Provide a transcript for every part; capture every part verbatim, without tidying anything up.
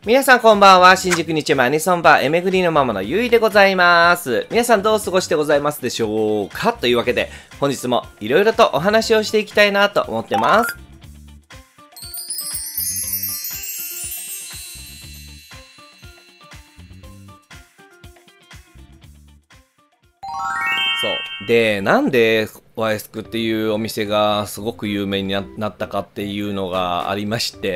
皆さんこんばんは。新宿日曜アニソンバーエメグリのママのゆいでございます。皆さんどう過ごしてございますでしょうか？というわけで、本日もいろいろとお話をしていきたいなと思ってます。そう。で、なんでワイスクっていうお店がすごく有名になったかっていうのがありまして。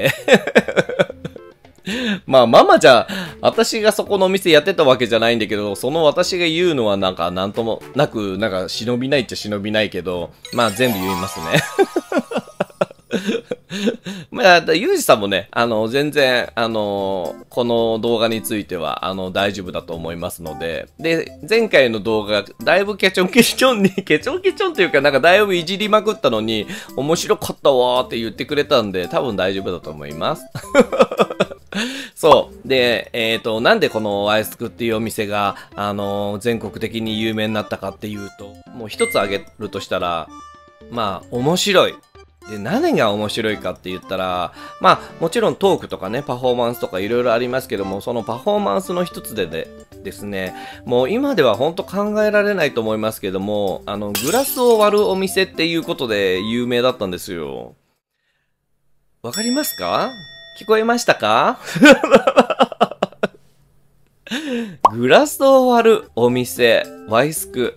まあ、ママじゃ、私がそこのお店やってたわけじゃないんだけど、その私が言うのはなんか、なんともなく、なんか、忍びないっちゃ忍びないけど、まあ、全部言いますね。まあ、ゆうじさんもね、あの、全然、あの、この動画については、あの、大丈夫だと思いますので、で、前回の動画、だいぶケチョンケチョンに、ケチョンケチョンっていうか、なんかだいぶいじりまくったのに、面白かったわーって言ってくれたんで、多分大丈夫だと思います。そう。で、えっと、なんでこのワイスクっていうお店が、あの、全国的に有名になったかっていうと、もう一つ挙げるとしたら、まあ、面白い。で、何が面白いかって言ったら、まあ、もちろんトークとかね、パフォーマンスとかいろいろありますけども、そのパフォーマンスの一つででですね、もう今では本当考えられないと思いますけども、あの、グラスを割るお店っていうことで有名だったんですよ。わかりますか？聞こえましたか？グラスを割るお店、ワイスク。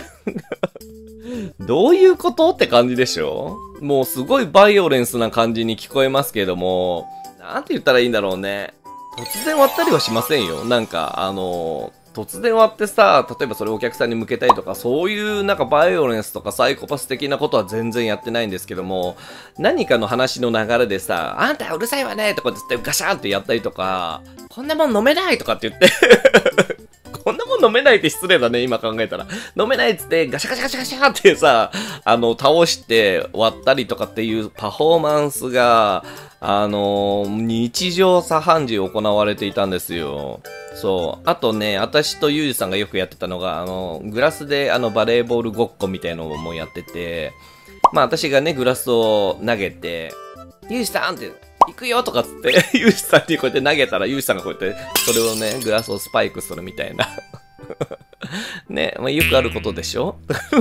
どういうことって感じでしょ？もうすごいバイオレンスな感じに聞こえますけども、なんて言ったらいいんだろうね。突然割ったりはしませんよ。なんか、あのー、突然割ってさ、例えばそれをお客さんに向けたりとか、そういうなんかバイオレンスとかサイコパス的なことは全然やってないんですけども、何かの話の流れでさ、あんたうるさいわねとかってガシャンってやったりとか、こんなもん飲めないとかって言って、こんなもん飲めないって失礼だね、今考えたら。飲めないっつって、ガシャガシャガシャガシャってさ、あの、倒して割ったりとかっていうパフォーマンスが、あのー、日常茶飯事行われていたんですよ。そう。あとね、私とユージさんがよくやってたのが、あの、グラスであの、バレーボールごっこみたいなのもやってて、まあ私がね、グラスを投げて、ユージさんって、行くよとかっつって、ユージさんにこうやって投げたら、ユージさんがこうやって、それをね、グラスをスパイクするみたいな。ね、まあ、よくあることでしょ？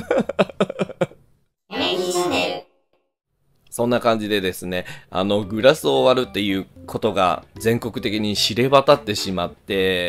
そんな感じでですね、あの、グラスを割るっていうことが全国的に知れ渡ってしまって、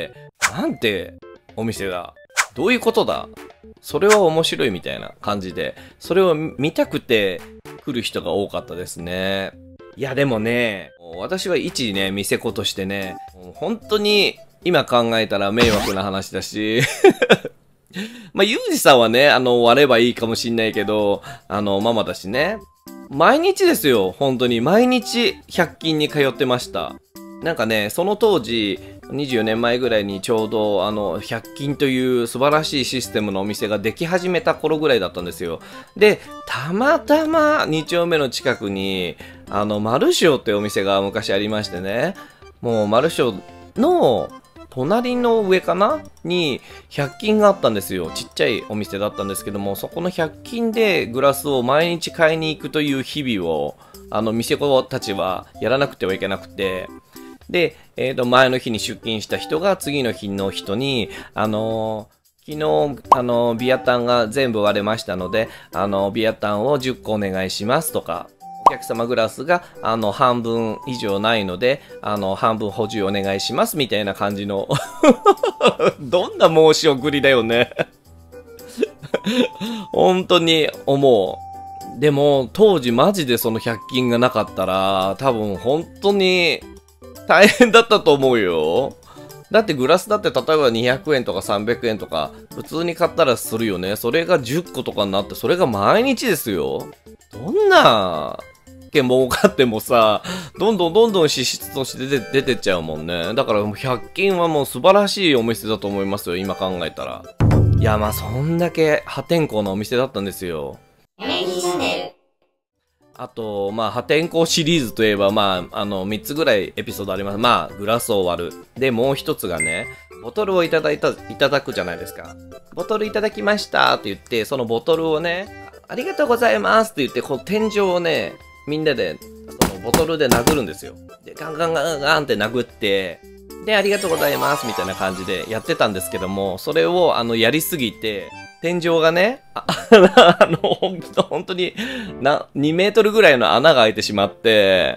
なんてお店だ。どういうことだ。それは面白いみたいな感じで、それを見たくて来る人が多かったですね。いやでもね、私は一ね、店子としてね、本当に今考えたら迷惑な話だし、まあ、ゆうじさんはね、あの、割ればいいかもしんないけど、あの、ママだしね。毎日ですよ、本当に。毎日、ひゃく均に通ってました。なんかね、その当時、にじゅうよねんまえぐらいにちょうど、あの、ひゃく均という素晴らしいシステムのお店ができ始めた頃ぐらいだったんですよ。で、たまたまに丁目の近くに、あの、マルシオってお店が昔ありましてね、もうマルシオの、隣の上かなにひゃく均があったんですよ。ちっちゃいお店だったんですけども、そこのひゃく均でグラスを毎日買いに行くという日々を、あの、店子たちはやらなくてはいけなくて、で、えっと、前の日に出勤した人が次の日の人に、あのー、昨日、あのー、ビアタンが全部割れましたので、あのー、ビアタンをじゅっこお願いしますとか、お客様グラスが、あの、半分以上ないので、あの、半分補充お願いします、みたいな感じの。どんな申し送りだよね。本当に思う。でも、当時マジでそのひゃく均がなかったら、多分本当に大変だったと思うよ。だってグラスだって例えばにひゃくえんとかさんびゃくえんとか、普通に買ったらするよね。それがじゅっことかになって、それが毎日ですよ。どんな、儲かってもさ、どんどんどんどん支出として出て、出てっちゃうもんね。だからもうひゃく均はもう素晴らしいお店だと思いますよ、今考えたら。いや、まあそんだけ破天荒なお店だったんですよ。あと、まあ破天荒シリーズといえば、まあ、あの、みっつぐらいエピソードあります。まあ、グラスを割る。で、もう一つがね、ボトルをいただいた、いただくじゃないですか。ボトルいただきましたって言って、そのボトルをね、ありがとうございますって言って、こう天井をね、みんなで、そのボトルで殴るんですよ。で、ガンガンガンガンって殴って、 で、ありがとうございますみたいな感じでやってたんですけども、それをあのやりすぎて、天井がね、ああの、本当になにメートルぐらいの穴が開いてしまって、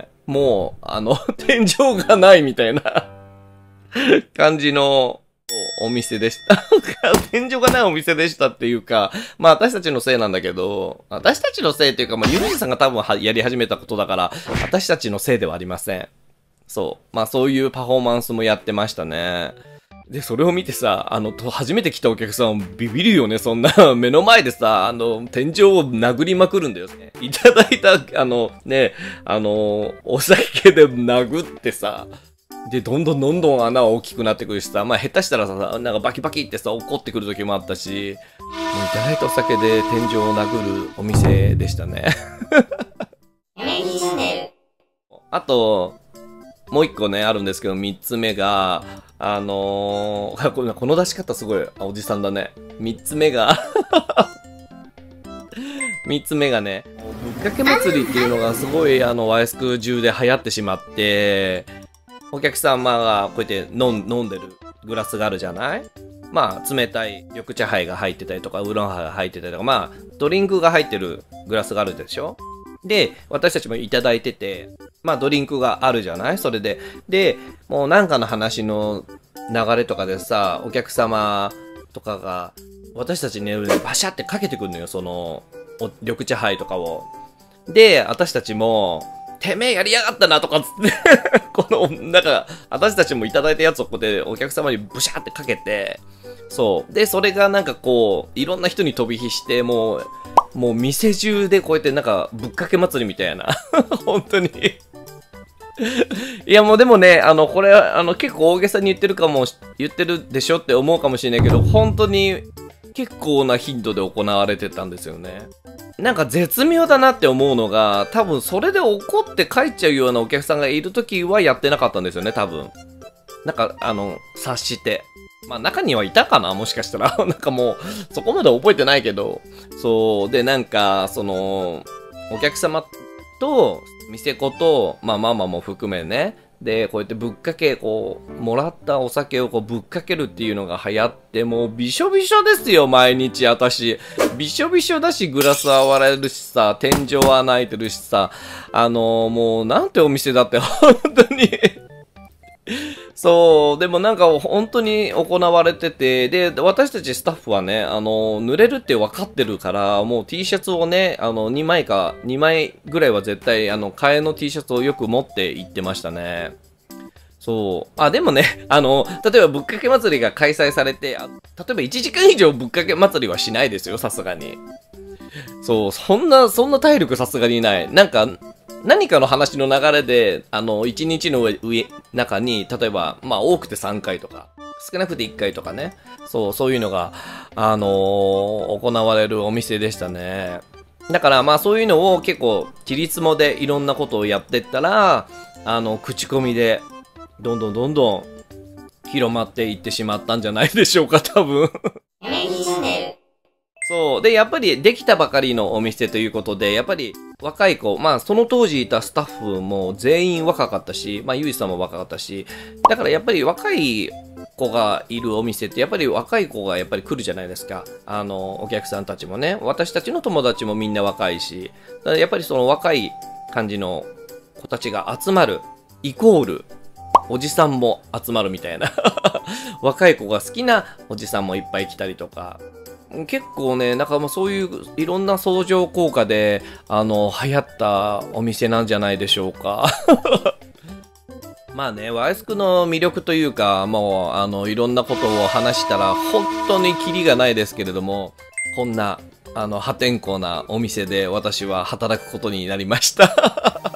もう、あの、天井がないみたいな感じのお店でした。天井がないお店でしたっていうか、まあ私たちのせいなんだけど、私たちのせいっていうか、まあゆるじさんが多分はやり始めたことだから、私たちのせいではありません。そう。まあそういうパフォーマンスもやってましたね。で、それを見てさ、あの、と初めて来たお客さんビビるよね、そんな。目の前でさ、あの、天井を殴りまくるんだよね。いただいた、あの、ね、あの、お酒で殴ってさ、で、どんどんどんどん穴は大きくなってくるしさ、まあ下手したらさ、なんかバキバキってさ、怒ってくる時もあったし、もういただいたお酒で天井を殴るお店でしたね。あと、もう一個ね、あるんですけど、三つ目が、あのー、このこの出し方すごい、おじさんだね。三つ目が、三つ目がね、ぶっかけ祭りっていうのがすごい、あの、ワイスク中で流行ってしまって、お客様がこうやって飲ん飲んでるグラスがあるじゃない？まあ、冷たい緑茶杯が入ってたりとか、ウーロンハイが入ってたりとか、まあ、ドリンクが入ってるグラスがあるでしょ？で、私たちもいただいてて、まあドリンクがあるじゃない？それで。で、もうなんかの話の流れとかでさ、お客様とかが、私たちにね、バシャってかけてくるのよ、その、緑茶杯とかを。で、私たちも、てめえやりやがったなとかつってこの、なんか、私たちもいただいたやつをこうやってお客様にブシャってかけて、そう。で、それがなんかこう、いろんな人に飛び火して、もう、もう店中でこうやってなんかぶっかけ祭りみたいな本当にいやもうでもね、あのこれあの結構大げさに言ってるかも言ってるでしょって思うかもしれないけど、本当に結構な頻度で行われてたんですよね。なんか絶妙だなって思うのが、多分それで怒って帰っちゃうようなお客さんがいるときはやってなかったんですよね、多分。なんかあの察して。まあ中にはいたかな、もしかしたら。なんかもう、そこまで覚えてないけど。そう。で、なんか、その、お客様と、店子と、まあママも含めね。で、こうやってぶっかけ、こう、もらったお酒をこうぶっかけるっていうのが流行って、もうびしょびしょですよ、毎日私。びしょびしょだし、グラスは割れるしさ、天井は開いてるしさ。あのー、もう、なんてお店だって、本当に。そう、でもなんか本当に行われてて、で、私たちスタッフはね、あの、濡れるって分かってるから、もう T シャツをね、あの、にまいか、にまいぐらいは絶対、あの、替えの T シャツをよく持って行ってましたね。そう。あ、でもね、あの、例えばぶっかけ祭りが開催されて、あ例えばいちじかん以上ぶっかけ祭りはしないですよ、さすがに。そう、そんな、そんな体力さすがにない。なんか、何かの話の流れで、あの、一日の上、上、中に、例えば、まあ、多くてさんかいとか、少なくていっかいとかね。そう、そういうのが、あのー、行われるお店でしたね。だから、まあ、そういうのを結構、ちりつもでいろんなことをやってったら、あの、口コミで、どんどんどんどん、広まっていってしまったんじゃないでしょうか、多分。そう。で、やっぱりできたばかりのお店ということで、やっぱり若い子、まあその当時いたスタッフも全員若かったし、まあゆいさんも若かったし、だからやっぱり若い子がいるお店ってやっぱり若い子がやっぱり来るじゃないですか。あの、お客さんたちもね。私たちの友達もみんな若いし、だからやっぱりその若い感じの子たちが集まる、イコール、おじさんも集まるみたいな。若い子が好きなおじさんもいっぱい来たりとか。結構ね、なんかもうそういういろんな相乗効果で、あの、流行ったお店なんじゃないでしょうか。まあね、ワイスクの魅力というか、もう、あの、いろんなことを話したら、本当にキリがないですけれども、こんな、あの、破天荒なお店で私は働くことになりました。